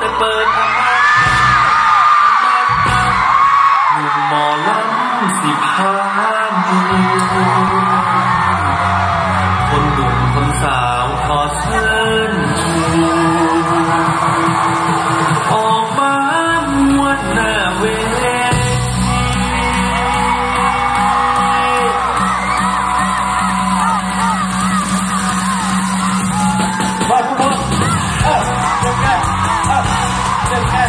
แต่เปิดอาหนุ่มหมอลำสิพาดูคนหนุ่มคนสาวขอเชิญออกมามวดหน้าเวมาทุกคนเจ็บแก่เจ็บแก่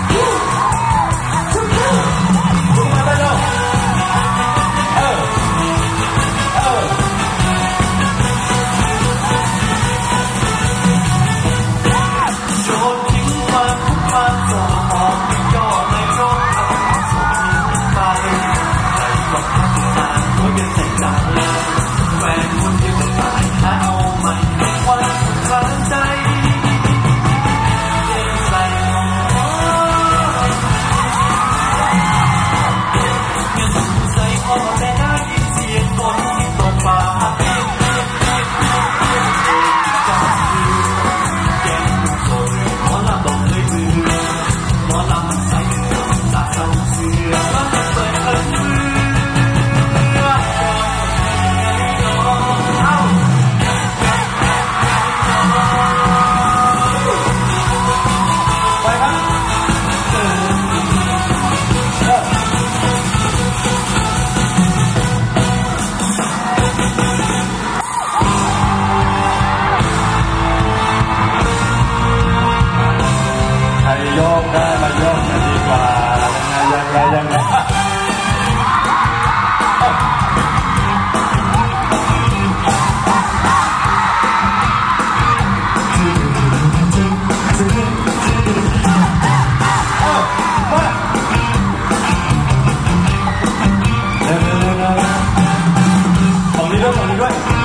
มาได้แล้วโยนทิ้งความทุกข์ความโศกหอบไม่ย่อไม่ร้องเอาสมทิ้งไปใครก็พักงานหัวยังใส่จานแฟนคนเดียวก็ตายหาเอาใหม่วันครั้งใจแต่ได้ยินเสียงฝนที่ตกฟ้าเปียกเปียกเปียกเปียกเปียกเปียกจากคือแก้มโซยหมอลำบอกเลยมือหมอลำมันใส่ตาเศร้าเสือมันเปิดเอิญมือโยกได้มาโยกกันดีกว่ายังไงเร็วฝั่งนี้ด้วย